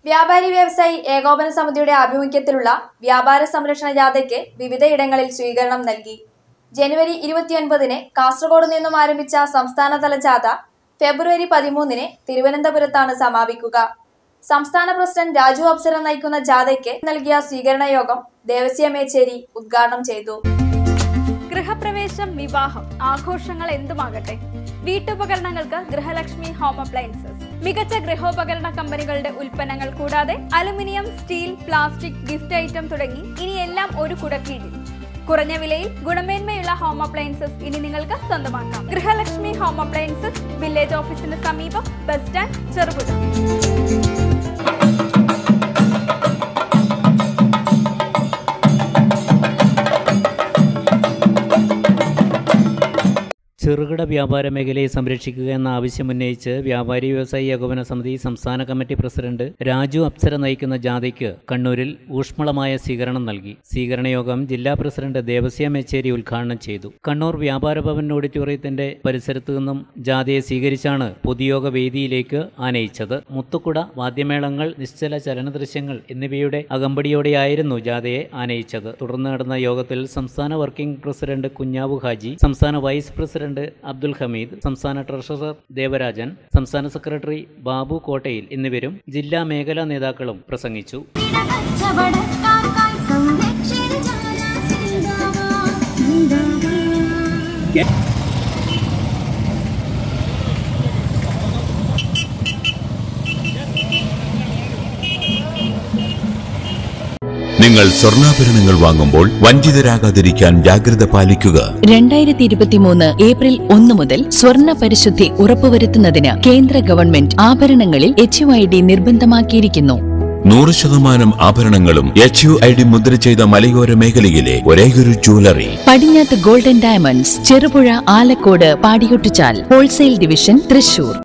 വ്യാപാരി വ്യവസായി ഏകോപന സമിതിയുടെ ആഭിമുഖ്യത്തിലുള്ള വ്യാപാര സംരക്ഷണ ജാഥയ്ക്ക് വിവിധയിടങ്ങളിൽ സ്വീകരണം നൽകി. ജനുവരി 29-ന് കാസർഗോഡ് നിന്നും ആരംഭിച്ച സംസ്ഥാനതല ജാഥ ഫെബ്രുവരി 13-ന് തിരുവനന്തപുരത്താണ് സമാപിക്കുക. സംസ്ഥാന പ്രസിഡന്റ് രാജു അപ്സര നയിക്കുന്ന ജാഥയ്ക്ക് നൽകിയ സ്വീകരണ യോഗം ദേവസ്യ മേച്ചേരി ഉദ്ഘാടനം ചെയ്തു. ഗൃഹപ്രവേശം, വിവാഹം, ആഘോഷങ്ങൾ എന്തുമാകട്ടെ, വീട്ടുപകരണങ്ങൾക്ക് ഗൃഹലക്ഷ്മി ഹോം അപ്ലയൻസസ്. മികച്ച ഗൃഹോപകരണ കമ്പനികളുടെ ഉൽപ്പന്നങ്ങൾ കൂടാതെ aluminium, steel, plastic, gift item തുടങ്ങി ഇനി എല്ലാം ഒരു കുടക്കീഴിൽ. കുറഞ്ഞ വിലയിൽ ഗുണമേന്മയുള്ള ഹോം അപ്ലയൻസസ് ഇനി നിങ്ങൾക്ക് സ്വന്തമാക്കാം. ഗൃഹലക്ഷ്മി ഹോം അപ്ലയൻസസ്, വില്ലേജ് ഓഫീസിന് സമീപം, ബസ് സ്റ്റാൻഡ്, ചെറുപുഴ. ചെറുകിട വ്യാപാര മേഖലയെ സംരക്ഷിക്കുക എന്ന ആവശ്യമുന്നയിച്ച് വ്യാപാരി വ്യവസായി ഏകോപന സമിതി സംസ്ഥാന കമ്മിറ്റി പ്രസിഡന്റ് രാജു അപ്സര നയിക്കുന്ന ജാഥയ്ക്ക് കണ്ണൂരിൽ ഊഷ്മളമായ സ്വീകരണം നൽകി. സ്വീകരണ യോഗം ജില്ലാ പ്രസിഡന്റ് ദേവസ്യ മേച്ചേരി ഉദ്ഘാടനം ചെയ്തു. കണ്ണൂർ വ്യാപാര ഭവൻ ഓഡിറ്റോറിയത്തിന്റെ പരിസരത്തു നിന്നും ജാഥയെ സ്വീകരിച്ചാണ് പൊതുയോഗ വേദിയിലേക്ക് ആനയിച്ചത്. മുത്തുക്കുട, വാദ്യമേളങ്ങൾ, നിശ്ചല ചലനദൃശ്യങ്ങൾ എന്നിവയുടെ അകമ്പടിയോടെയായിരുന്നു ജാഥയെ ആനയിച്ചത്. തുടർന്ന് നടന്ന യോഗത്തിൽ സംസ്ഥാന വർക്കിംഗ് പ്രസിഡന്റ് കുഞ്ഞാവു ഹാജി, സംസ്ഥാന വൈസ് പ്രസിഡന്റ് അബ്ദുൽ ഹമീദ്, സംസ്ഥാന ട്രഷറർ ദേവരാജൻ, സംസ്ഥാന സെക്രട്ടറി ബാബു കോട്ടയിൽ എന്നിവരും ജില്ലാ മേഖലാ നേതാക്കളും പ്രസംഗിച്ചു. നിങ്ങൾ സ്വർണ്ണാഭരണങ്ങൾ വാങ്ങുമ്പോൾ വഞ്ചിതരാകാതിരിക്കാൻ ജാഗ്രത പാലിക്കുക. 2023 ഏപ്രിൽ 1 മുതൽ സ്വർണ്ണ പരിശുദ്ധി ഉറപ്പുവരുത്തുന്നതിന് കേന്ദ്ര ഗവൺമെന്റ് ആഭരണങ്ങളിൽ HUID നിർബന്ധമാക്കിയിരിക്കുന്നു. 100% ആഭരണങ്ങളും HUID മുദ്ര ചെയ്ത മലയോര മേഖലയിലെ ഒരേയൊരു ജ്വല്ലറി പടിഞ്ഞാത്ത് ഗോൾഡൻ ഡയമണ്ട്സ്, ചെറുപുഴ, ആലക്കോട്, പാടിയൊട്ടിച്ചാൽ, ഹോൾസെയിൽ ഡിവിഷൻ, തൃശൂർ.